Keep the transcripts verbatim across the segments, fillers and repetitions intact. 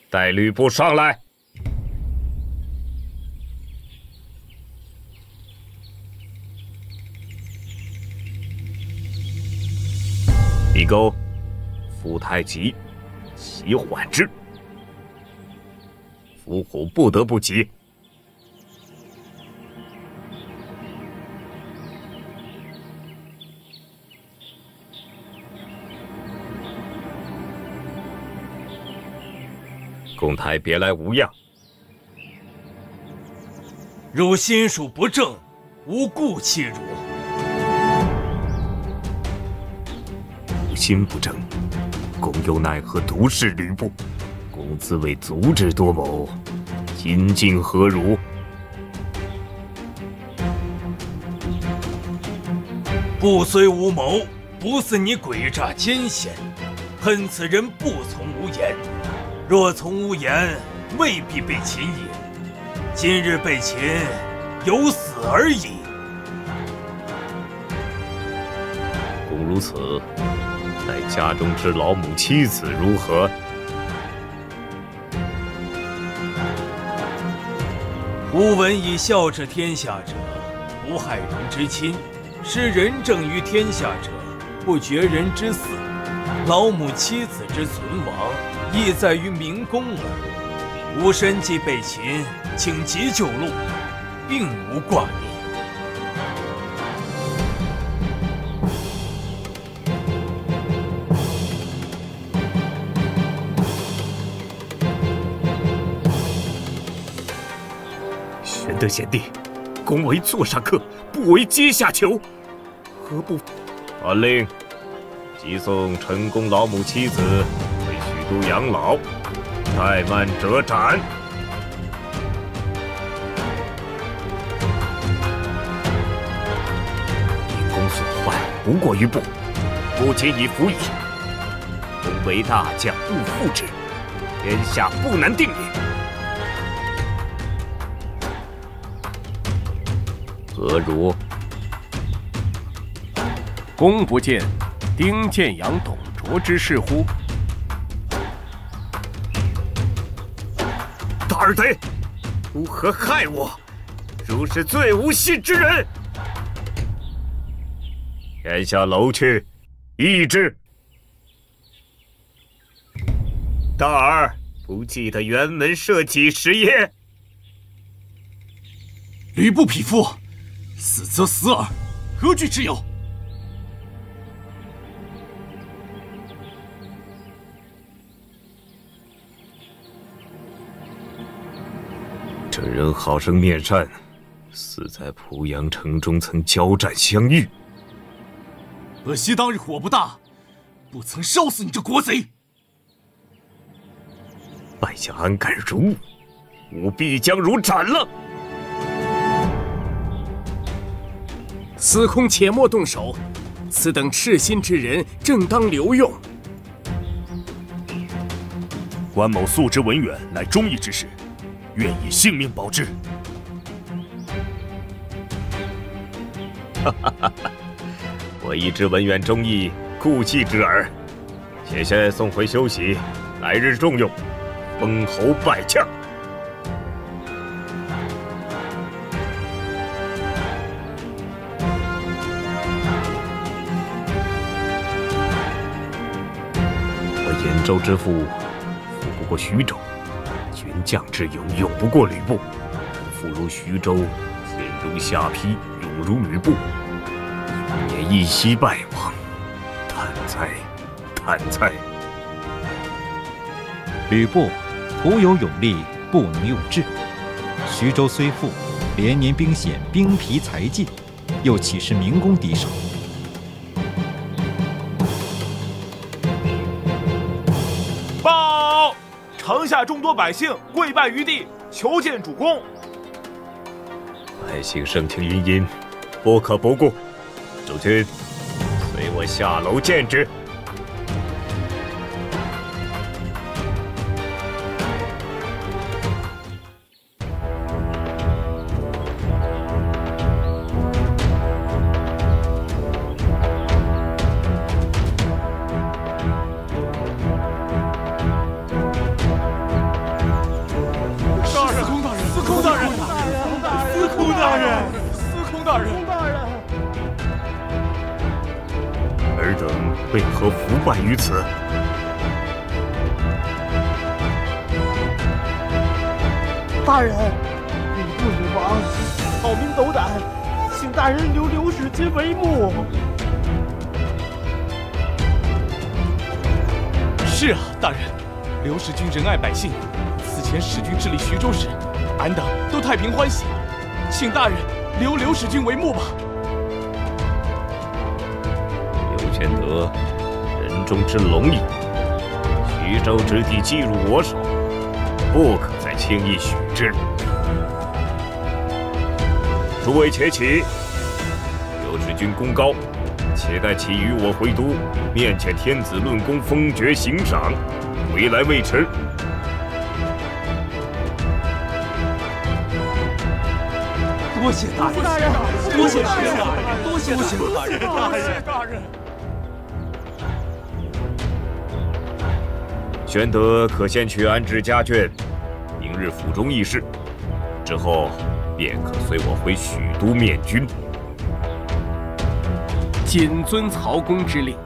带吕布上来。李沟，夫太急，其缓之。伏虎不得不急。公台别来无恙。 汝心术不正，无故弃汝。 吾心不正，公又奈何独视吕布？公自谓足智多谋，今竟何如？ 不虽无谋，不似你诡诈奸险。恨此人不从无言。若从无言，未必被擒也。今日被擒，有死而已。 公如此，待家中之老母妻子如何？ 吾闻以孝治天下者，不害人之亲；施仁政于天下者，不绝人之嗣。老母妻子之存亡，亦在于明公耳。吾身既被擒，请急救路，并无挂念。 玄德贤弟，公为座上客，不为阶下囚，何不？传令，急送陈公老母妻子回许都养老，怠慢者斩。因公所患不过于步，不仅已服矣。公为大将，勿负之，天下不难定也。何如？ 公不见丁建阳、董卓之事乎？ 大耳贼，如何害我？如是最无信之人！天下楼去，议之。大儿不记得辕门射戟时耶？ 吕布匹夫，死则死耳，何惧之有？ 这人好生面善，似在濮阳城中曾交战相遇。 可惜当日火不大，不曾烧死你这国贼。 败将安敢如吾，吾必将汝斩了！ 司空且莫动手，此等赤心之人，正当留用。 关某素知文远乃忠义之士，愿以性命保之。 哈哈哈！我亦知文远忠义，故弃之耳。且先送回休息，来日重用，封侯拜将。我兖州之父，富不过徐州；军将之勇，勇不过吕布。富如徐州，坚如下邳，勇如吕布。免一夕败亡，叹哉，叹哉！ 吕布徒有勇力，不能用智。徐州虽富，连年兵险，兵疲财尽，又岂是明公敌手？ 报！城下众多百姓跪拜于地，求见主公。 百姓声听云音，不可不顾。诸君，随我下楼见之。 大人， 大人， 尔等为何腐败于此？ 大人，吕布女王，草民斗胆，请大人留刘使君为幕。 是啊，大人，刘使君仁爱百姓，此前使君治理徐州时，俺等都太平欢喜，请大人留刘使君为幕吧。 刘玄德，人中之龙也，徐州之地既入我手，不可再轻易许之。诸位且起，刘使君功高，且待其与我回都，面见天子论功，封爵行赏，回来未迟。 多谢大人， 大人， 多谢大人，多谢大人， 大人，大人。 玄德可先去安置家眷，明日府中议事，之后便可随我回许都面君。 谨遵曹公之令。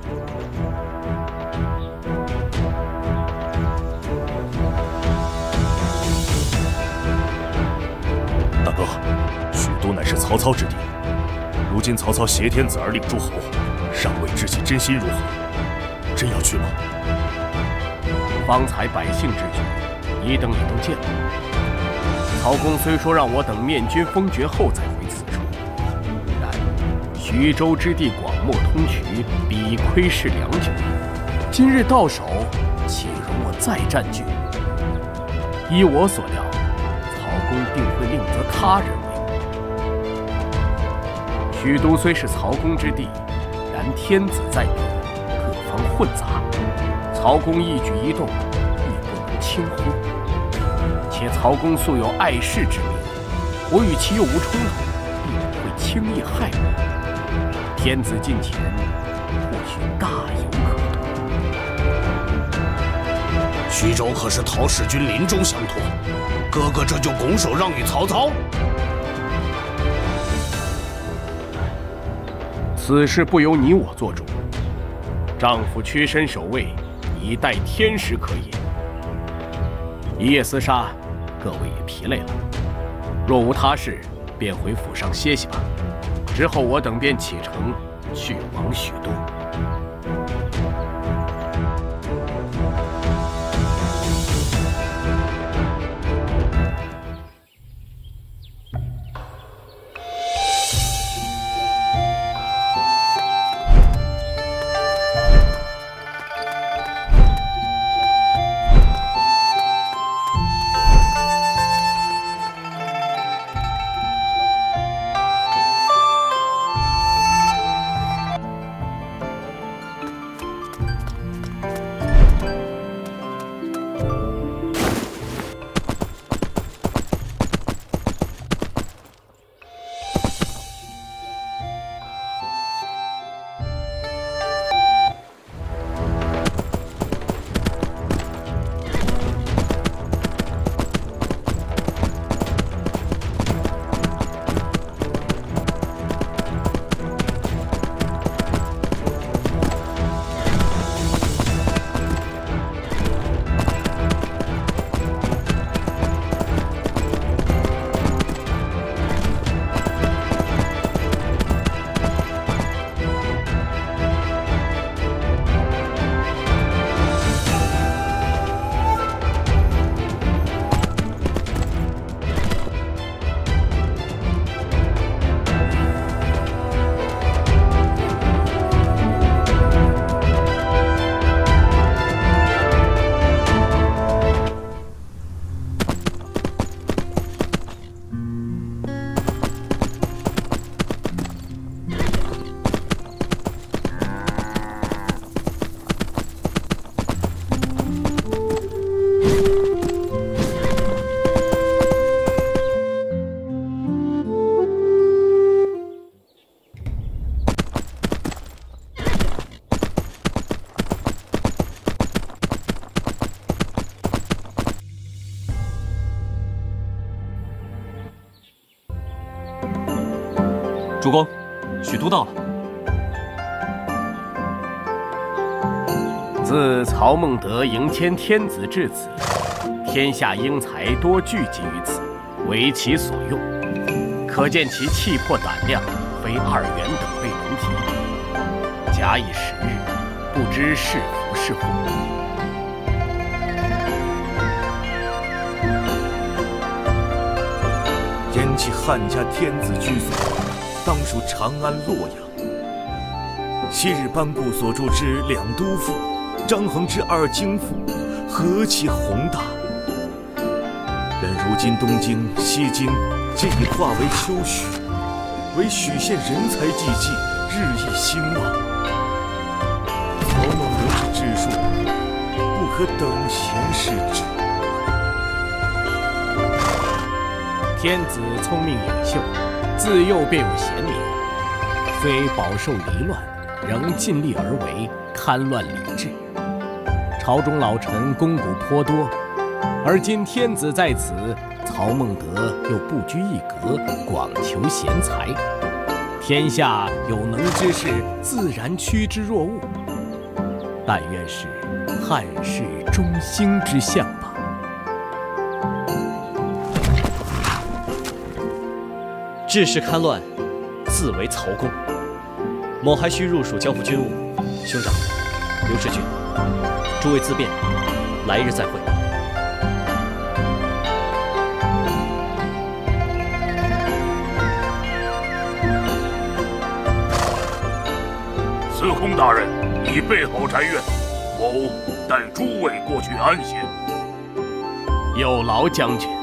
大哥，许都乃是曹操之地，如今曹操挟天子而令诸侯，尚未知其真心如何，真要去吗？ 方才百姓之举，你等也都见了。曹公虽说让我等面君封爵后再回此处，然徐州之地广袤通衢，比窥视良久。今日到手，岂容我再占据？依我所料，曹公定会另择他人为幕。许都虽是曹公之地，然天子在彼，各方混杂。曹公一举一动，亦不能轻忽。且曹公素有碍事之名，我与其又无冲突，亦不会轻易害我。天子近前，或许大有可图。 徐州可是陶使君临终相托，哥哥这就拱手让与曹操？ 此事不由你我做主。丈夫屈身守卫，以待天时可也。一夜厮杀，各位也疲累了，若无他事，便回府上歇息吧。之后我等便启程去往许都。 主公，许都到了。 自曹孟德迎迁天子至此，天下英才多聚集于此，为其所用，可见其气魄胆量非二袁等辈能及。假以时日，不知是福是祸。 言其汉家天子居所，当属长安洛阳。昔日班固所著之《两都赋》，张衡之《二京赋》，何其宏大！然如今东京、西京皆已化为丘墟，唯许县人才济济，日益兴旺。曹孟德之治术，不可等闲视之。 天子聪明领袖，自幼便有贤名，虽饱受离乱，仍尽力而为，戡乱理治。朝中老臣功古颇多，而今天子在此，曹孟德又不拘一格，广求贤才，天下有能之士，自然趋之若鹜。但愿是汉室中兴之象吧。 治世戡乱，自为曹公。某还需入蜀交付军务。兄长，刘世军，诸位自便，来日再会。 司空大人已备好宅院，某带诸位过去安歇。 有劳将军。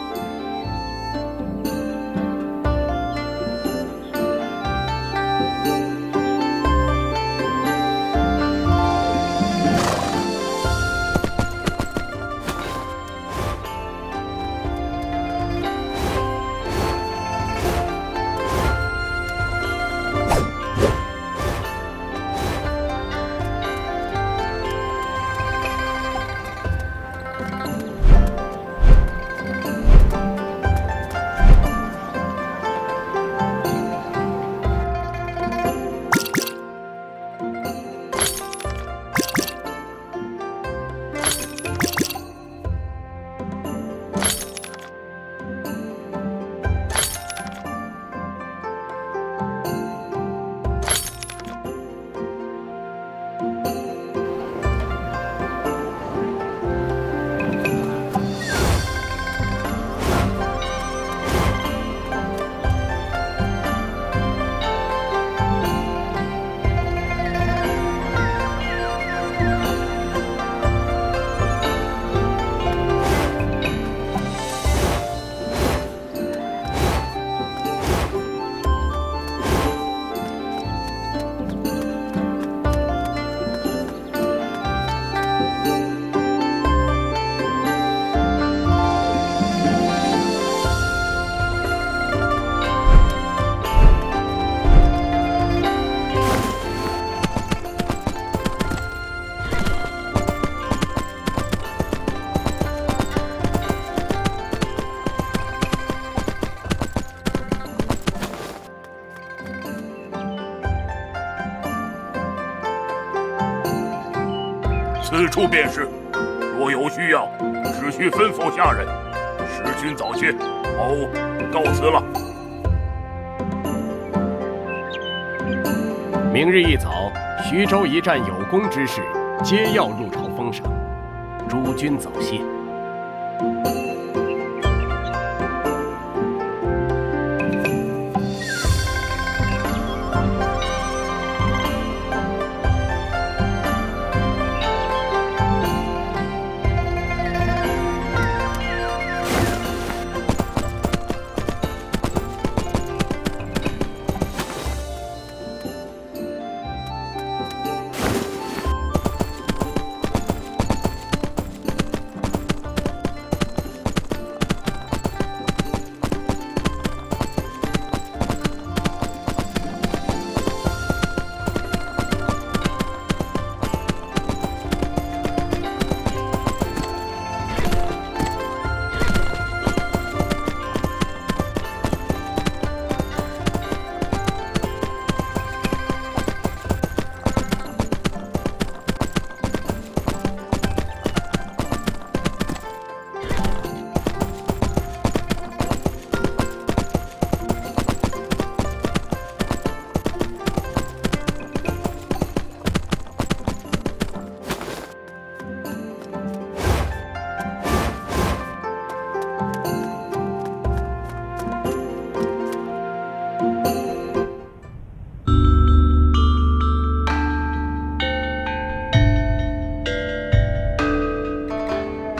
此处便是，若有需要，只需吩咐下人。时君早些，某告辞了。 明日一早，徐州一战有功之士，皆要入朝封赏。诸君早些。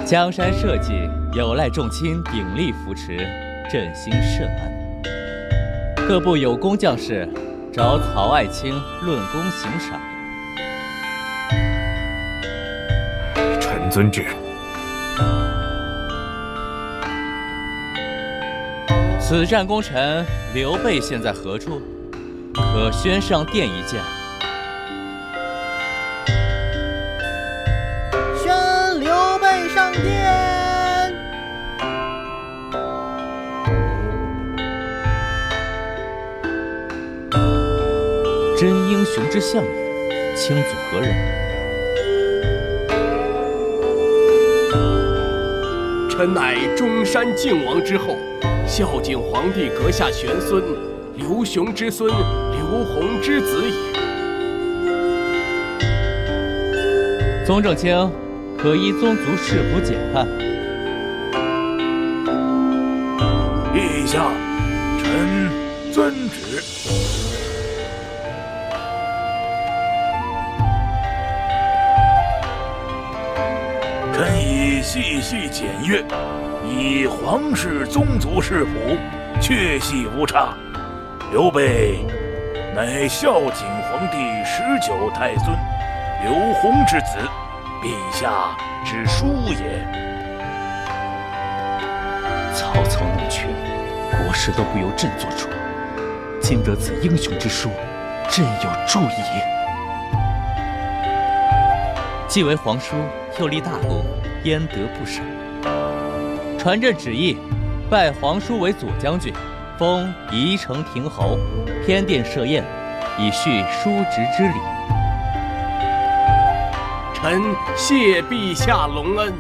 江山社稷有赖众卿鼎力扶持，振兴社安。各部有功将士找曹爱卿论功行赏。 臣遵旨。 此战功臣刘备现在何处？可宣上殿一见。 宣刘备上殿。 真英雄之相也，卿祖何人？ 臣乃中山靖王之后，孝景皇帝阁下玄孙刘雄之孙刘宏之子也。 宗正卿，可依宗族世谱检判。 陛下，臣遵旨。臣已细细检阅，以皇室宗族世谱，确系无差。刘备乃孝景皇帝十九太孙刘宏之子，陛下之叔也。 曹操弄权，国事都不由朕做主。今得此英雄之书，朕有助矣。既为皇叔，又立大功，焉得不赏？传朕旨意，拜皇叔为左将军，封宜城亭侯，偏殿设宴，以续叔侄之礼。 臣谢陛下隆恩。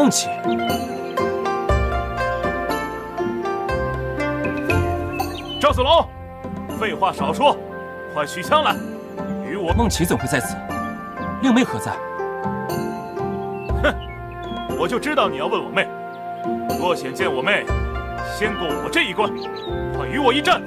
孟起。 赵子龙，废话少说，快取枪来，与我。 孟起怎会在此？令妹何在？ 哼，我就知道你要问我妹。若想见我妹，先过我这一关，快与我一战！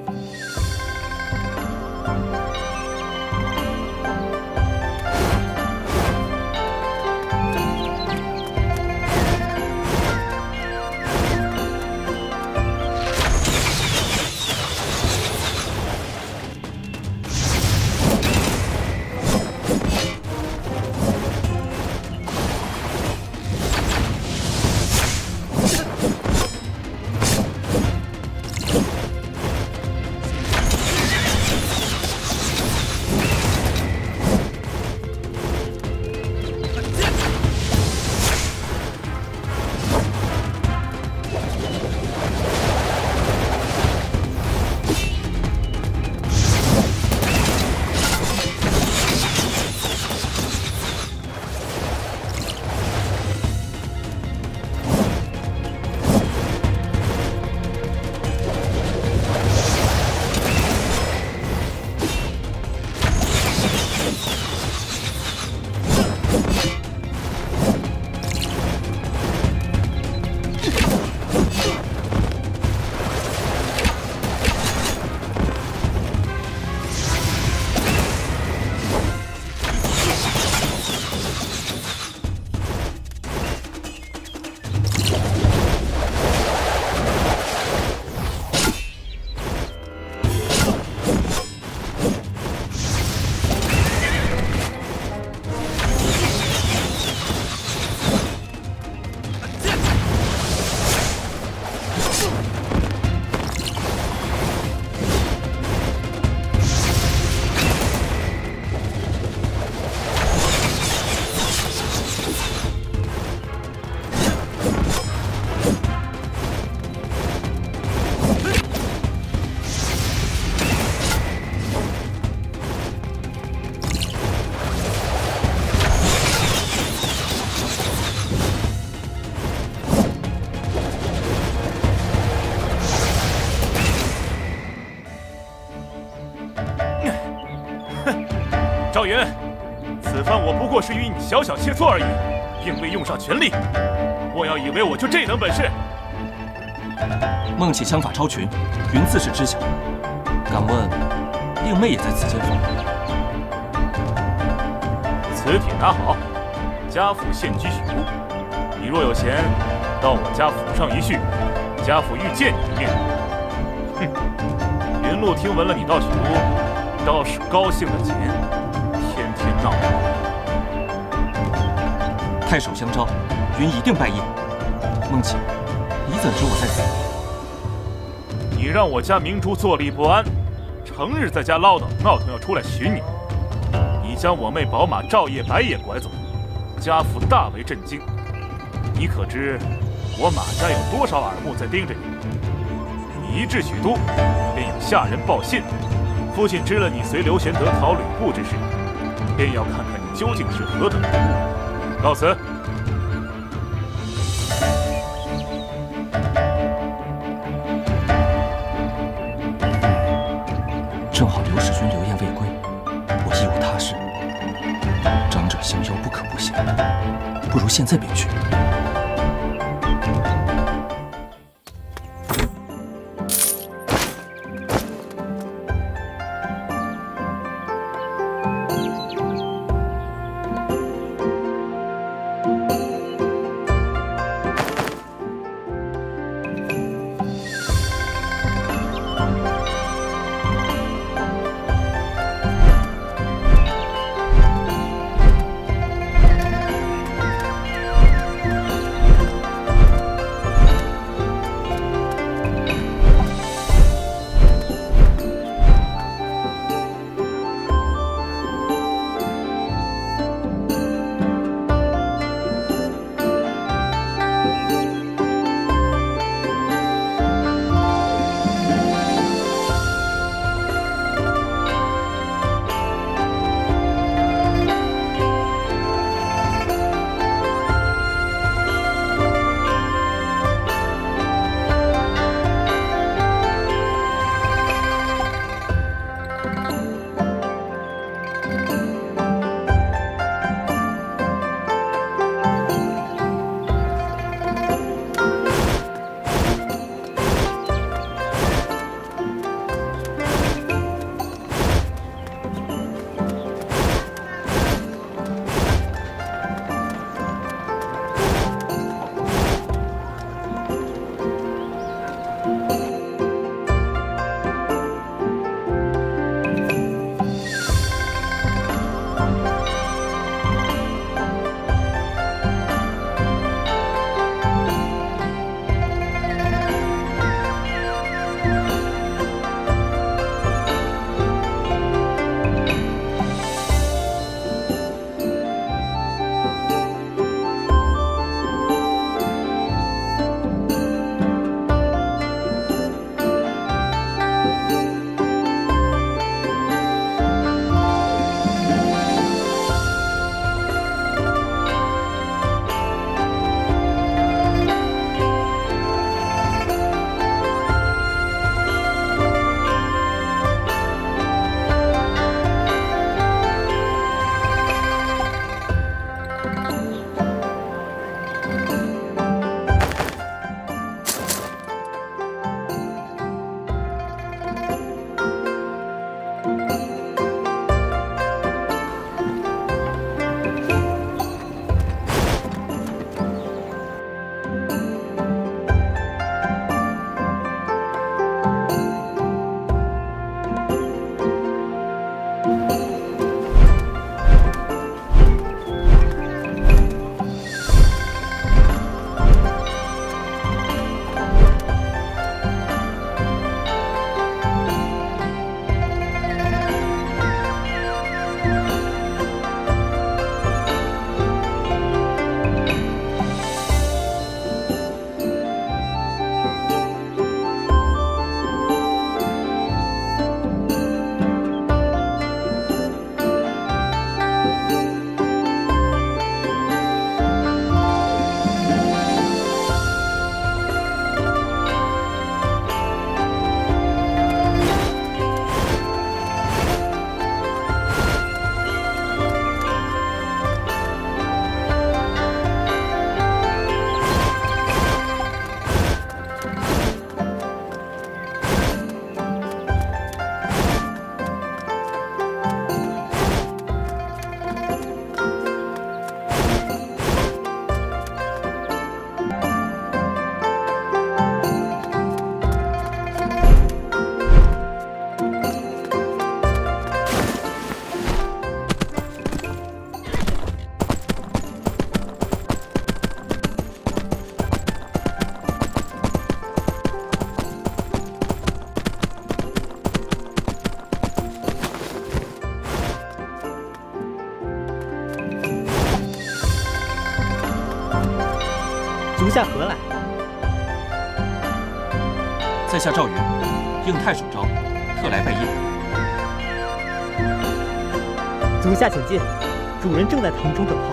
赵云，此番我不过是与你小小切磋而已，并未用上全力。莫要以为我就这等本事。 孟起枪法超群，云自是知晓。敢问，令妹也在此间否？ 此帖拿好，家父现居许都。你若有闲，到我家府上一叙，家父欲见你一面。哼！云路听闻了你到许都，倒是高兴了极。天天闹太守相招，云一定拜谒。孟起，你怎知我在此？ 你让我家明珠坐立不安，成日在家唠叨，闹腾要出来寻你。你将我妹宝马赵夜白也拐走，家父大为震惊。你可知我马家有多少耳目在盯着你？你一至许都，便有下人报信，父亲知了你随刘玄德讨吕布之事，便要看看你究竟是何等人物。告辞。 正好刘使君留宴未归，我亦无他事。长者相邀不可不行，不如现在便去。 足下何来？ 在下赵云，应太守召，特来拜谒。 足下请进，主人正在堂中等候。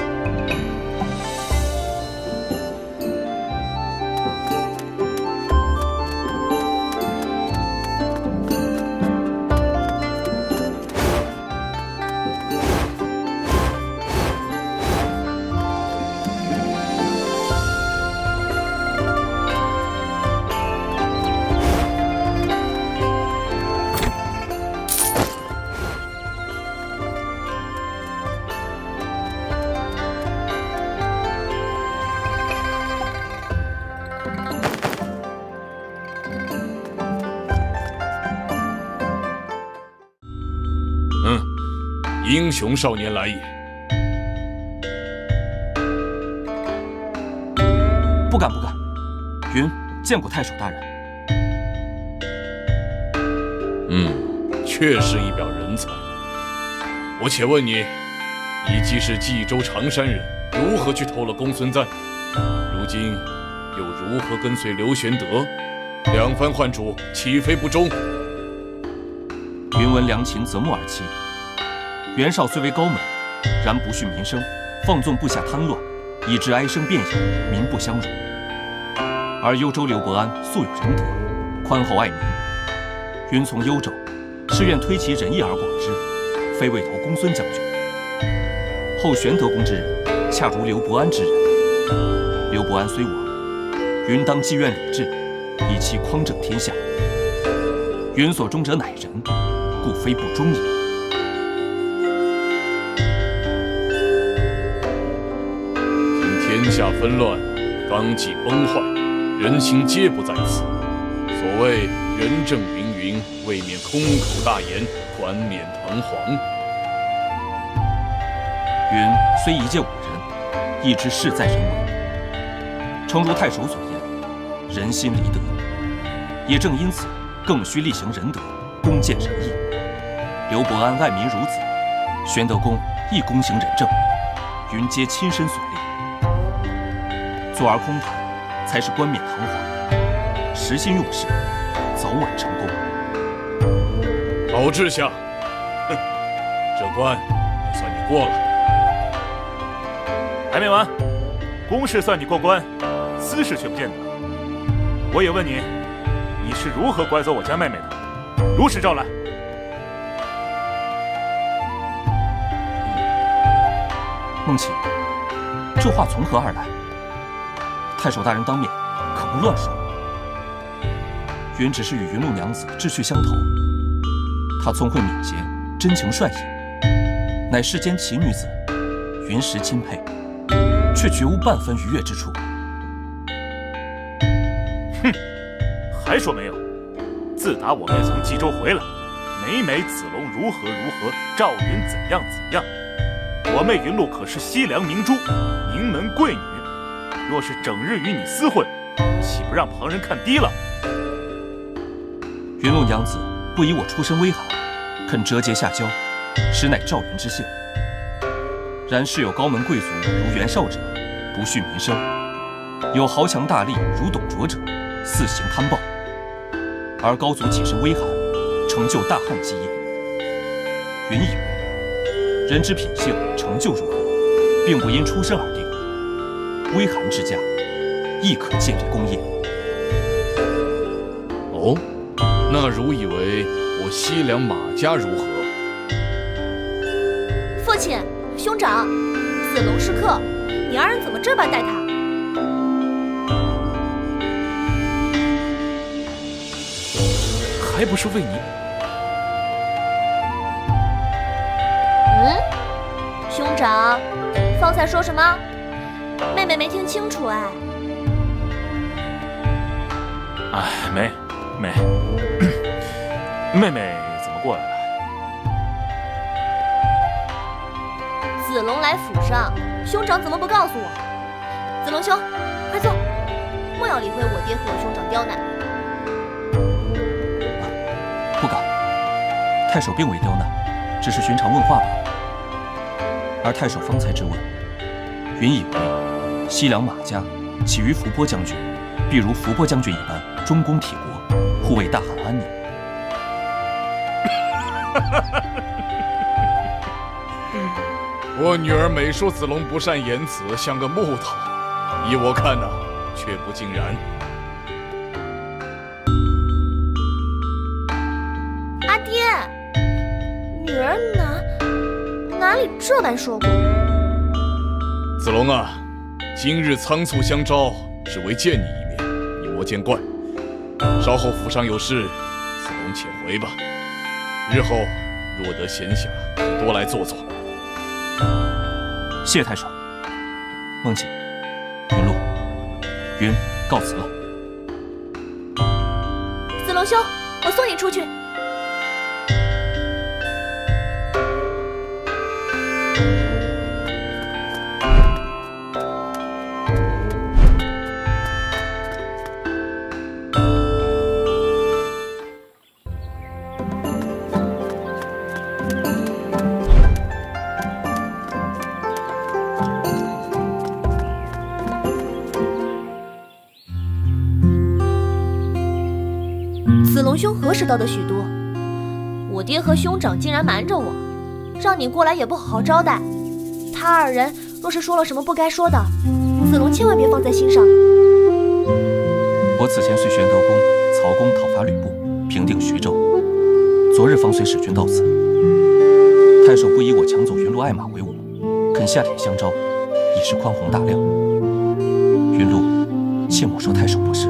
英雄少年来也。 不敢不敢，云见过太守大人。 嗯，确是一表人才。我且问你，你既是冀州常山人，如何去偷了公孙瓒？如今又如何跟随刘玄德？两番换主，岂非不忠？ 云闻良禽择木而栖。袁绍虽为高门，然不恤民生，放纵部下贪乱，以致哀声遍野，民不相容。而幽州刘伯安素有仁德，宽厚爱民。云从幽州，是愿推其仁义而广之，非为投公孙将军。后玄德公之人，恰如刘伯安之人。刘伯安虽亡，云当积怨理智，以其匡正天下。云所忠者乃仁，故非不忠也。 天下纷乱，纲纪崩坏，人心皆不在此。所谓人正云云，未免空口大言，冠冕堂皇。 云虽一介武人，亦知事在人为。诚如太守所言，人心离德。也正因此，更需力行仁德，恭建仁义。刘伯安爱民如子，玄德公亦躬行仁政，云皆亲身所立。坐而空谈，才是冠冕堂皇；实心用事，早晚成功。 好志向，哼，这关也算你过了。 还没完，公事算你过关，私事却不见得。我也问你，你是如何拐走我家妹妹的？如实招来。 孟起， 这话从何而来？太守大人当面可不乱说。云只是与云露娘子志趣相投，她聪慧敏捷，真情率意，乃世间奇女子，云石钦佩，却绝无半分逾越之处。 哼，还说没有？自打我妹从冀州回来，每每子龙如何如何，赵云怎样怎样。我妹云露可是西凉明珠，名门贵女，若是整日与你厮混，岂不让旁人看低了？ 云露娘子不以我出身微寒，肯折节下交，实乃赵云之幸。然世有高门贵族如袁绍者，不恤民生；有豪强大吏如董卓者，肆行贪暴。而高祖起身微寒，成就大汉基业。云以为，人之品性成就如何，并不因出身而定。微寒之家，亦可见于功业。 哦，那汝以为我西凉马家如何？ 父亲，兄长，子龙是客，你二人怎么这般待他？ 还不是为你。 嗯，兄长，方才说什么？妹妹没听清楚哎。 哎，妹，妹，妹妹怎么过来了？ 子龙来府上，兄长怎么不告诉我？子龙兄，快坐，莫要理会我爹和我兄长刁难。 不敢，太守并未刁难，只是寻常问话罢了。而太守方才之问，云以为西凉马家起于伏波将军，必如伏波将军一般忠公体国，护卫大汉安宁。 我女儿每说子龙不善言辞，像个木头，依我看呐、啊，却不尽然。 阿爹，女儿哪哪里这般说过？ 子龙啊，今日仓促相招，只为见你一面，你莫见怪。稍后府上有事，子龙且回吧。日后若得闲暇，可多来坐坐。 谢太守。梦姐，云露，云告辞了。 子龙兄，我送你出去。子龙兄何时得的许多？我爹和兄长竟然瞒着我，让你过来也不好好招待。他二人若是说了什么不该说的，子龙千万别放在心上。 我此前随玄德公、曹公讨伐吕布，平定徐州，昨日方随使君到此。太守不以我抢走云路爱马为伍，肯下帖相招，已是宽宏大量。云路，切莫说太守不是。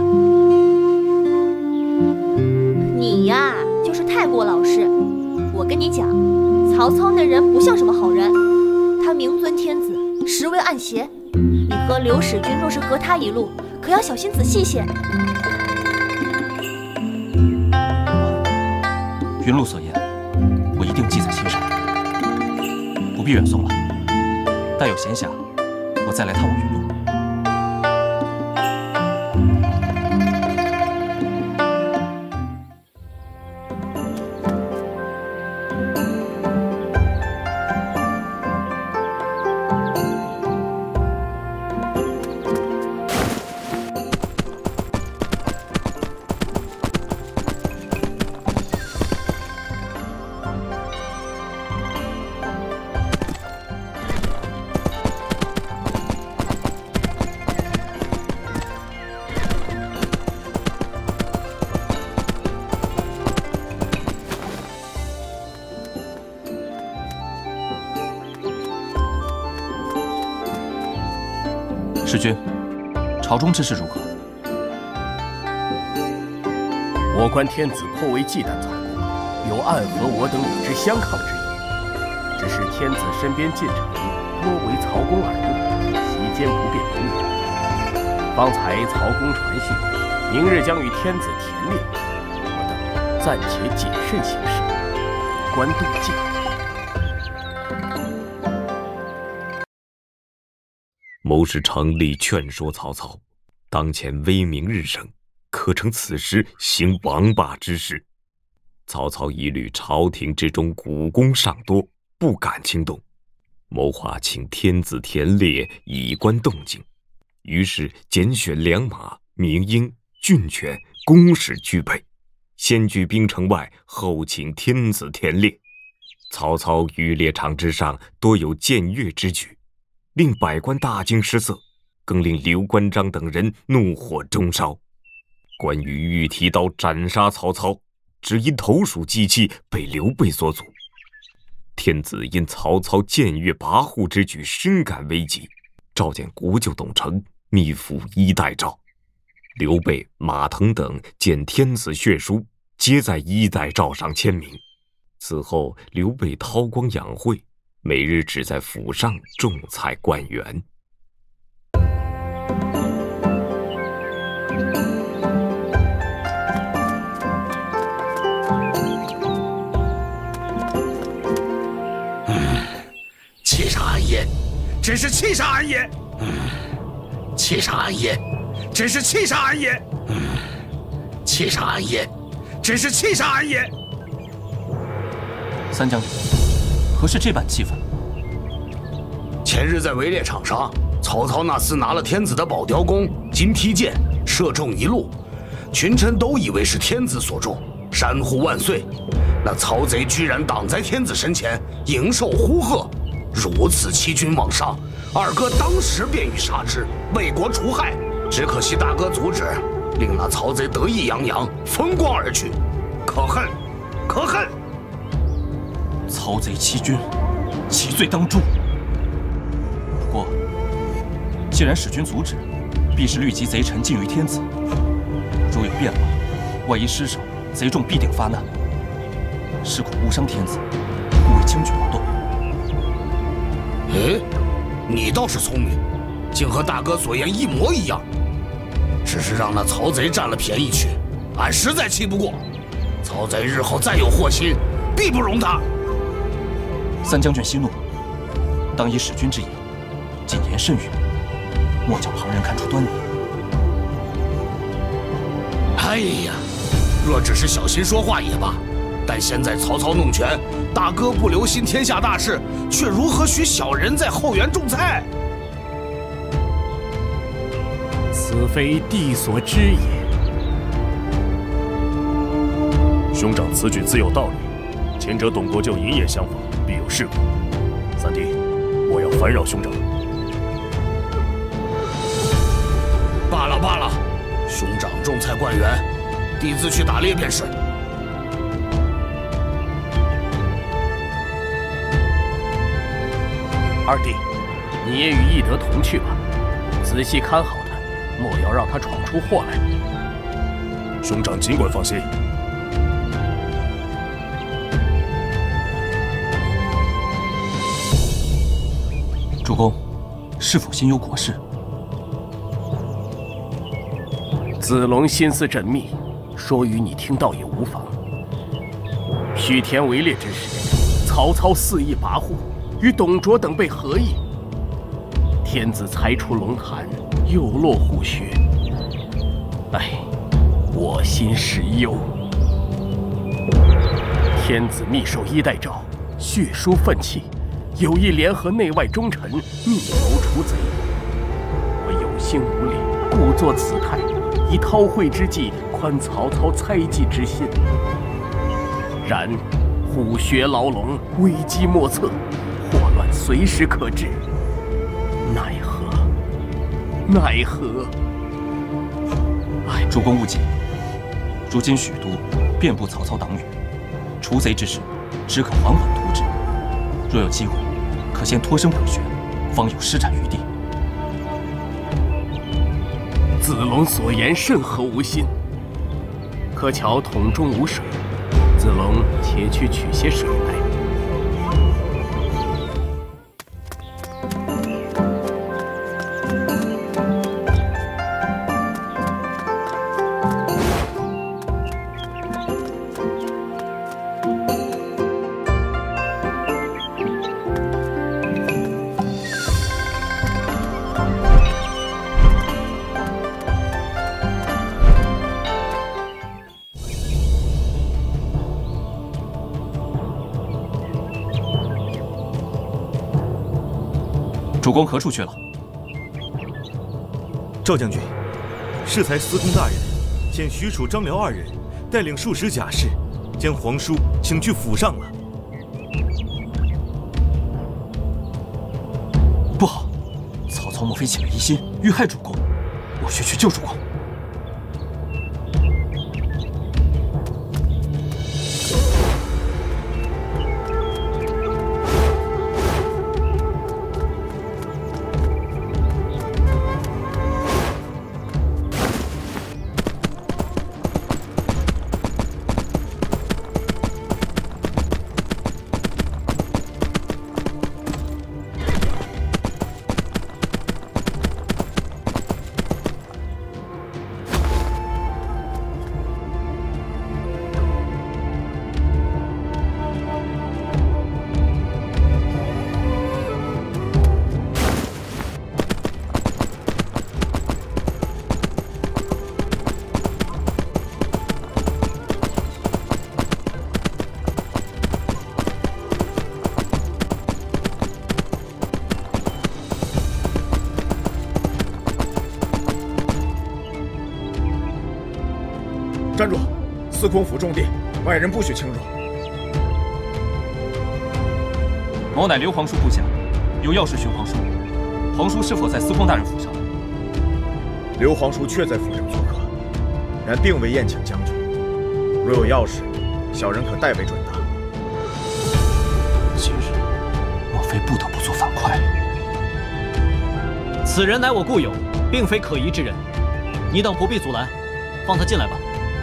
你呀，就是太过老实。我跟你讲，曹操那人不像什么好人，他名尊天子，实为暗邪。你和刘使君若是和他一路，可要小心仔细些。 云路所言，我一定记在心上。不必远送了，待有闲暇，我再来探望云路。 世君，朝中之事如何？ 我观天子颇为忌惮曹公，有暗合我等与之相抗之意。只是天子身边近臣多为曹公耳目，席间不便明言。方才曹公传讯，明日将与天子田猎，我等暂且谨慎行事，以观动静。 谋士程立劝说曹操，当前威名日盛，可乘此时行王霸之事。曹操疑虑朝廷之中古功尚多，不敢轻动，谋划请天子田猎，以观动静。于是拣选良马、名鹰、俊犬，弓矢俱备，先据兵城外，后请天子田猎。曹操于猎场之上多有僭越之举，令百官大惊失色，更令刘关张等人怒火中烧。关羽欲提刀斩杀曹操，只因投鼠忌器，被刘备所阻。天子因曹操僭越跋扈之举深感危急，召见国舅董承，密付衣带诏。刘备、马腾等见天子血书，皆在衣带诏上签名。此后，刘备韬光养晦，每日只在府上种菜灌园。 气杀俺爷，真是气杀俺爷！气杀俺爷，真是气杀俺爷！气杀俺爷，真是气杀俺爷！ 三将军，何事这般气愤？ 前日在围猎场上，曹操那厮拿了天子的宝雕弓、金披剑，射中一路，群臣都以为是天子所中，山呼万岁。那曹贼居然挡在天子身前，迎受呼喝，如此欺君罔上，二哥当时便欲杀之，为国除害。只可惜大哥阻止，令那曹贼得意洋洋，风光而去，可恨，可恨！ 曹贼欺君，其罪当诛。不过，既然使君阻止，必是虑及贼臣近于天子，若有变化，万一失手，贼众必定发难。是恐误伤天子，故未轻举妄动。 哎，你倒是聪明，竟和大哥所言一模一样。只是让那曹贼占了便宜去，俺实在气不过。曹贼日后再有祸心，必不容他。 三将军息怒，当以使君之言，谨言慎语，莫叫旁人看出端倪。 哎呀，若只是小心说话也罢，但现在曹操弄权，大哥不留心天下大事，却如何许小人在后园种菜？ 此非弟所知也。 兄长此举自有道理，前者董国舅营业相仿，必有事故。三弟，我要烦扰兄长。 罢了罢了，兄长种菜灌园，弟自去打猎便是。 二弟，你也与翼德同去吧，仔细看好他，莫要让他闯出祸来。 兄长尽管放心。 主公，是否心有国事？ 子龙心思缜密，说与你听到也无妨。许田围猎之时，曹操肆意跋扈，与董卓等被合议。天子才出龙潭，又落虎穴。哎，我心实忧。天子密授衣带诏，血书愤气，有意联合内外忠臣，密谋除贼。我有心无力，故作此态，以韬晦之计宽曹操猜忌之心。然虎穴牢笼，危机莫测，祸乱随时可至。奈何？奈何？ 哎，主公勿急。如今许都遍布曹操党羽，除贼之事，只可缓缓图之。若有机会，可先脱身本学，方有施展余地。 子龙所言甚合吾心。可巧桶中无水，子龙且去取些水来。 主公何处去了？ 赵将军，适才司空大人遣许褚、张辽二人带领数十甲士，将皇叔请去府上了。 不好，曹操莫非起了疑心，欲害主公？我需去救主公。 站住！司空府重地，外人不许侵入。 某乃刘皇叔部下，有要事寻皇叔。皇叔是否在司空大人府上？ 刘皇叔确在府上做客，然并未宴请将军。若有要事，小人可代为转达。 今日莫非不得不做反快？ 此人乃我故友，并非可疑之人，你等不必阻拦，放他进来吧。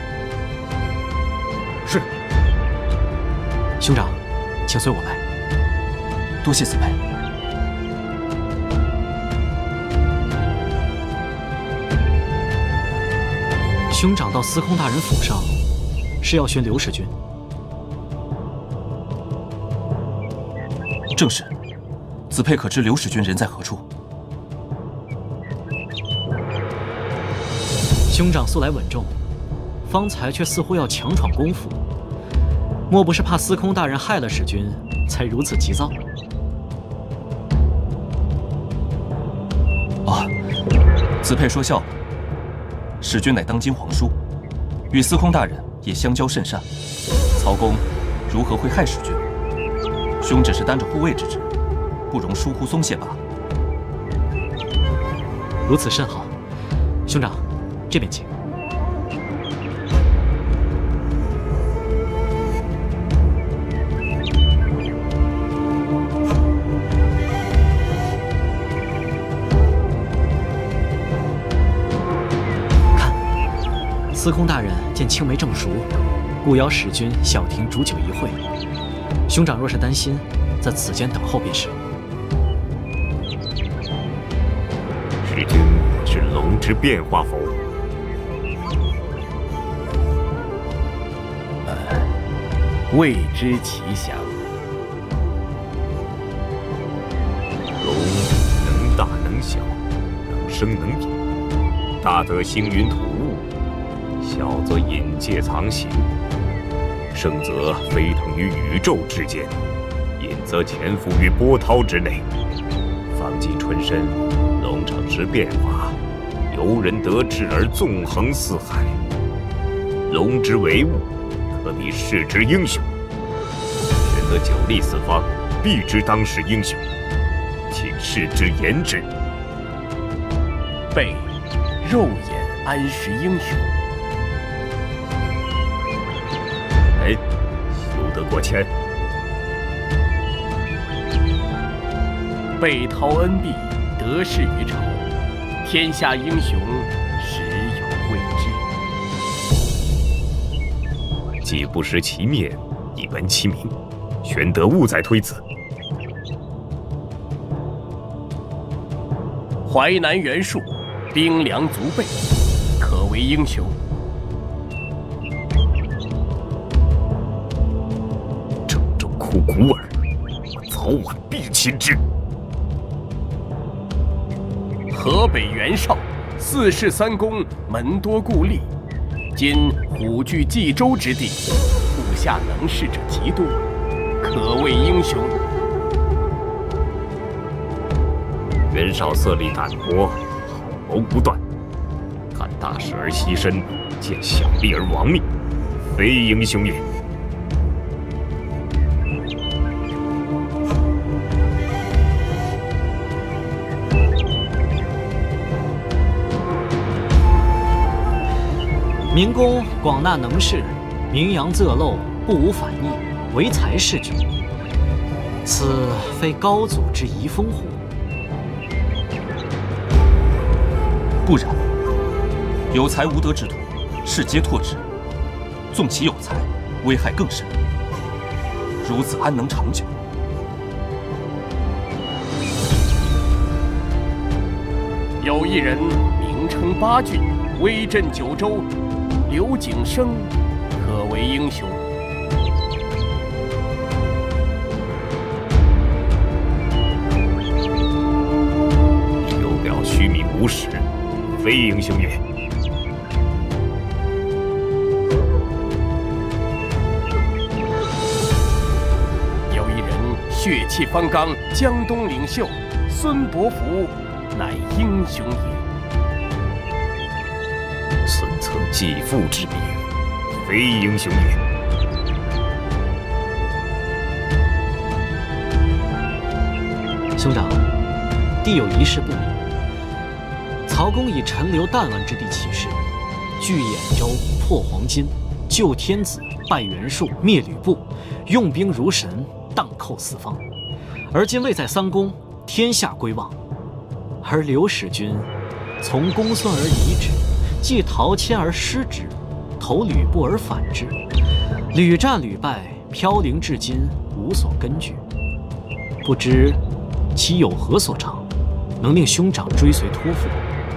是， 兄长，请随我来。 多谢子佩。 兄长到司空大人府上，是要寻刘使君？ 正是。子佩可知刘使君人在何处？ 兄长素来稳重。 方才却似乎要强闯公府，莫不是怕司空大人害了使君，才如此急躁？ 啊，子佩说笑了。使君乃当今皇叔，与司空大人也相交甚善。曹公如何会害使君？兄只是担着护卫之职，不容疏忽松懈罢了。 如此甚好，兄长，这边请。 司空大人见青梅正熟，故邀使君小亭煮酒一会。兄长若是担心，在此间等候便是。 使君是龙之变化否？ 呃，未知其详。 龙能大能小，能生能隐，大则星云吐雾。 小则隐介藏形，生则飞腾于宇宙之间，隐则潜伏于波涛之内。方尽春深，龙场之变化，由人得志而纵横四海。龙之为物，可比世之英雄。玄德久历四方，必知当世英雄，请示之言之。 备肉眼安识英雄。 哎，休得过谦！ 备掏恩庇，得势于朝，天下英雄实既不识其面，亦闻其名，玄德勿再推辞。 淮南袁术，兵粮足备，可为英雄。 郑州哭骨耳，我早晚必擒之。 河北袁绍，四世三公，门多故吏。今虎踞冀州之地，部下能事者极多，可谓英雄。 袁绍色厉胆薄，好谋不断，干大事而牺牲，见小利而亡命，非英雄也。 明公广纳能士，名扬仄漏，不无反逆，唯才是举。此非高祖之遗风乎？ 不然，有才无德之徒，世皆唾之；纵其有才，危害更甚。如此安能长久？ 有一人名称八郡，威震九州。刘景升，可为英雄。 刘表虚名无实，非英雄也。 有一人血气方刚，江东领袖孙伯符，乃英雄也。 孙策继父之名，非英雄也。 兄长，弟有一事不明。曹公以陈留弹丸之地起事，据兖州，破黄巾，救天子，拜袁术，灭吕布，用兵如神，荡寇四方。而今位在三公，天下归望。而刘使君从公孙而移之，继陶谦而失之，投吕布而反之，屡战屡败，飘零至今，无所根据。不知其有何所长，能令兄长追随托付？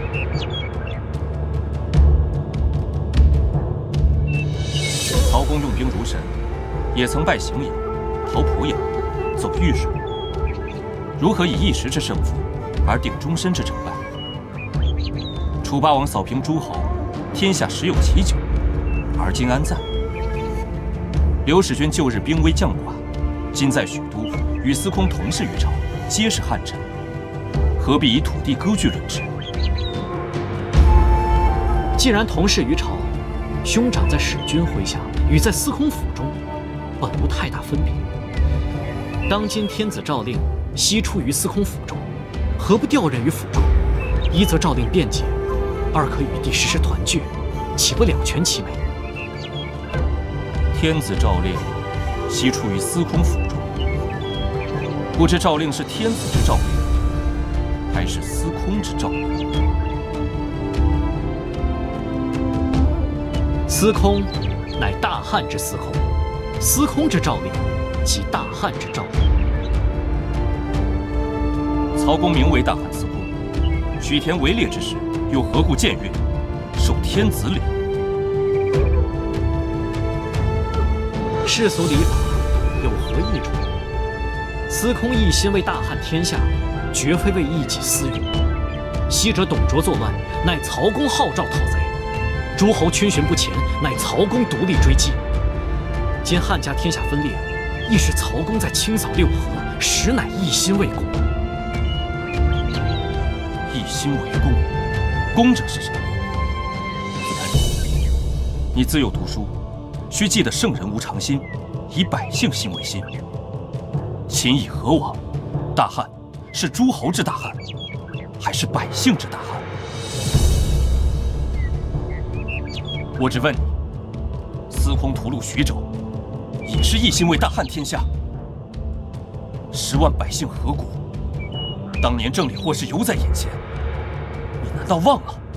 曹公用兵如神，也曾拜荥阳、讨濮阳、走豫水，如何以一时之胜负而定终身之成败？楚霸王扫平诸侯，天下时有其久，而今安在？刘使君旧日兵微将寡，今在许都与司空同事于朝，皆是汉臣，何必以土地割据论之？ 既然同事于朝，兄长在使君麾下，与在司空府中，本无太大分别。当今天子诏令悉出于司空府中，何不调任于府中？一则诏令便捷，二可与弟时时团聚，岂不两全其美？ 天子诏令悉出于司空府中，不知诏令是天子之诏令，还是司空之诏令？ 司空乃大汉之司空，司空之诏令即大汉之诏令。 曹公名为大汉司空，许田围猎之时，又何故僭越，受天子礼？ 世俗礼法有何异处？司空一心为大汉天下，绝非为一己私欲。昔者董卓作乱，乃曹公号召讨贼；诸侯逡巡不前，乃曹公独立追击。今汉家天下分裂，亦是曹公在清扫六合，实乃一心为公。 一心为公，公者是谁？子丹，你自幼读书，须记得圣人无常心，以百姓心为心。秦以何往？大汉是诸侯之大汉，还是百姓之大汉？我只问你，司空屠戮徐州，也是一心为大汉天下。十万百姓何故？当年正理祸事犹在眼前，你难道忘了？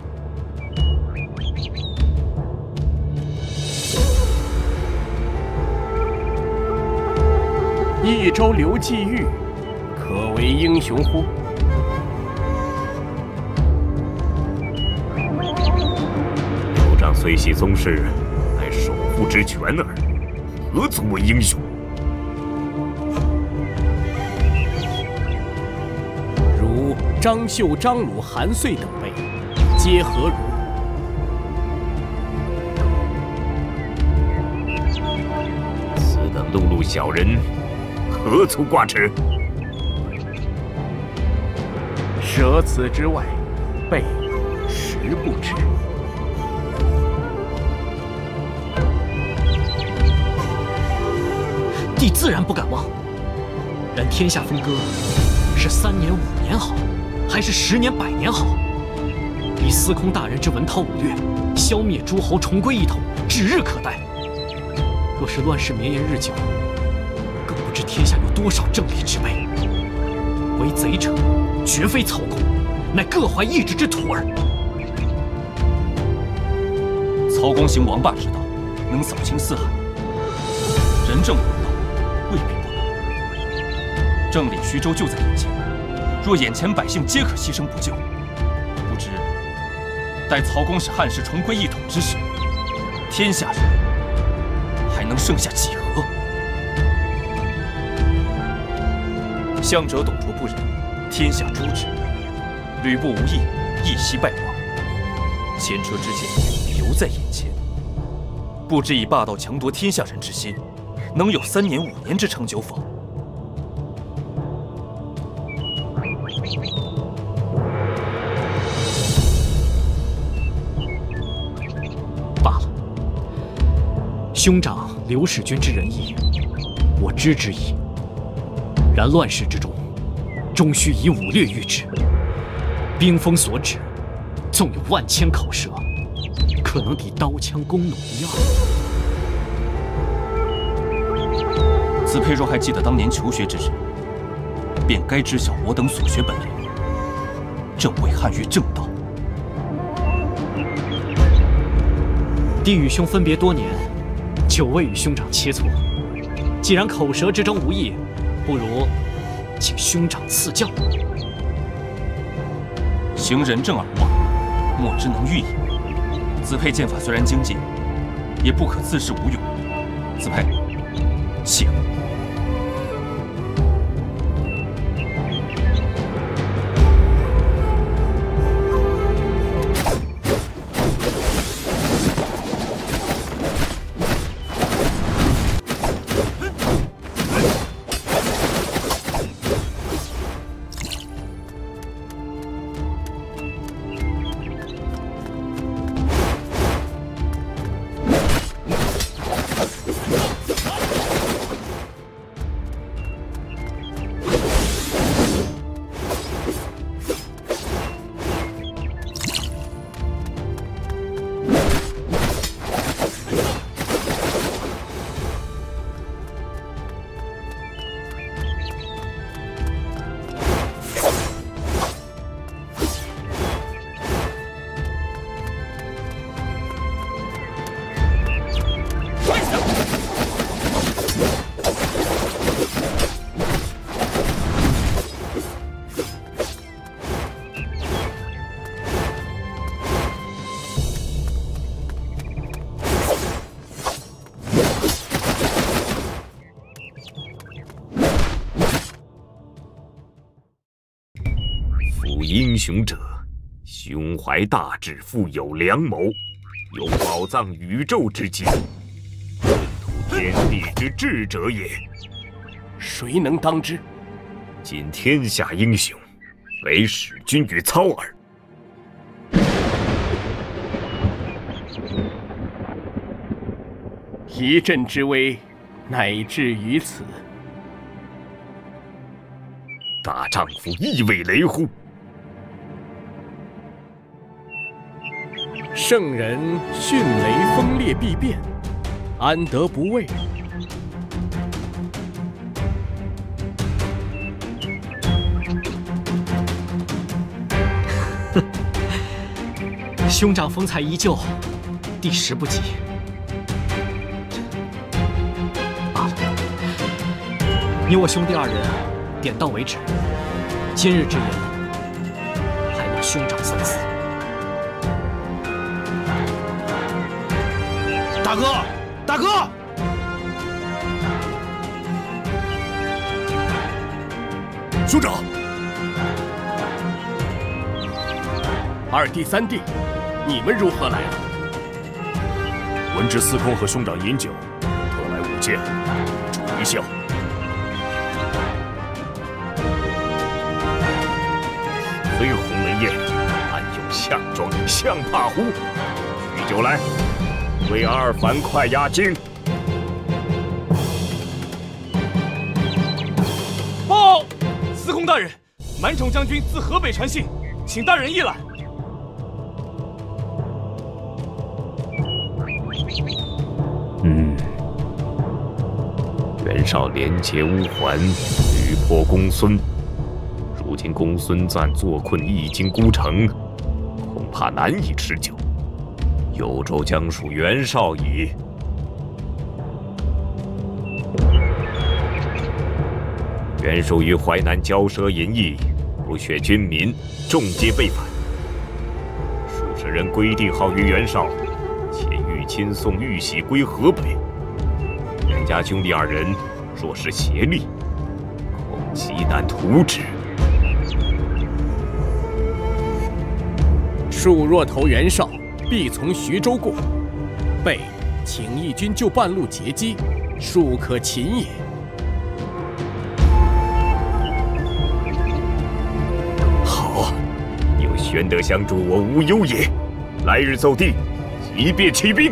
益州刘季玉，可为英雄乎？ 刘璋虽系宗室，乃首父之权儿，何足为英雄？ 如张绣、张鲁、韩遂等辈，皆何如？ 此等碌碌小人，何足挂齿？ 舍此之外，备实不知。 弟自然不敢忘。然天下分割，是三年五年好，还是十年百年好？以司空大人之文韬武略，消灭诸侯，重归一统，指日可待。若是乱世绵延日久，更不知天下有多少正理之辈。为贼者，绝非曹公，乃各怀异志之徒耳。 曹公行王霸之道，能扫清四海；仁政王道，未必不能。正理徐州就在眼前，若眼前百姓皆可牺牲不救，不知待曹公使汉室重归一统之时，天下人还能剩下几何？相者董卓不仁，天下诛之；吕布无义，一夕败亡。前车之鉴犹在眼前，不知以霸道强夺天下人之心，能有三年五年之长久否？ 罢了，兄长刘使君之仁义，我知之矣。然乱世之中，终须以武略御之。兵锋所指，纵有万千口舌，可能抵刀枪弓弩一二。 子佩若还记得当年求学之日，便该知晓我等所学本领，正为汉于正道。 弟与兄分别多年，久未与兄长切磋。既然口舌之争无益，不如请兄长赐教。 行仁政而望，莫之能御也。子佩剑法虽然精进，也不可自恃无勇。子佩，请。 英雄者，胸怀大志，富有良谋，有宝藏宇宙之机，吞吐天地之志者也。 谁能当之？ 今天下英雄，唯使君与操耳。 一阵之威，乃至于此。 大丈夫亦未雷乎？ 圣人迅雷锋烈必变，安得不畏？ 兄长风采依旧，弟实不及。罢了， 你我兄弟二人点到为止，今日之言，还望兄长三思。 大哥，大哥！ 兄长， 二弟、三弟，你们如何来了？ 闻知司空和兄长饮酒，特来舞剑，助一笑。 虽鸿门宴，安有项庄相怕乎？取酒来，为二樊快压惊。 报！司空大人，满宠将军自河北传信，请大人一览。 嗯，袁绍连劫乌桓，屡破公孙。如今公孙瓒坐困易京孤城，恐怕难以持久。幽州将属袁绍矣。袁术于淮南骄奢淫逸，不恤军民，众皆被反。数十人归帝号于袁绍，且欲亲送玉玺归河北。袁家兄弟二人若是协力，恐极难图之。 术若投袁绍，必从徐州过。备请义军就半路截击，术可擒也。 好，有玄德相助，我无忧也。来日奏帝，即便起兵。